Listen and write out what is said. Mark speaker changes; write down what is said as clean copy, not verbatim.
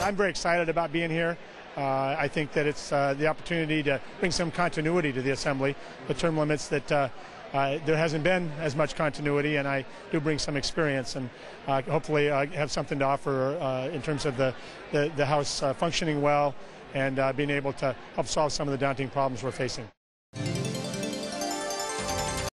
Speaker 1: I'm very excited about being here. I think that it's the opportunity to bring some continuity to the Assembly. The term limits that there hasn't been as much continuity, and I do bring some experience, and hopefully have something to offer in terms of the House functioning well and being able to help solve some of the daunting problems we're facing.